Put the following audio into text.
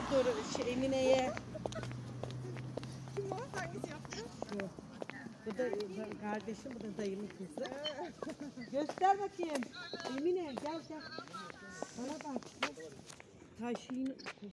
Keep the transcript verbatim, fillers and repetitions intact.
dur şey, Emine'ye. Kim o? Hangisi yaptı? Bu. Bu da bu kardeşim, bu da dayımın kızı. Göster bakayım. Emine gel gel. Bana bak. Taşıyın.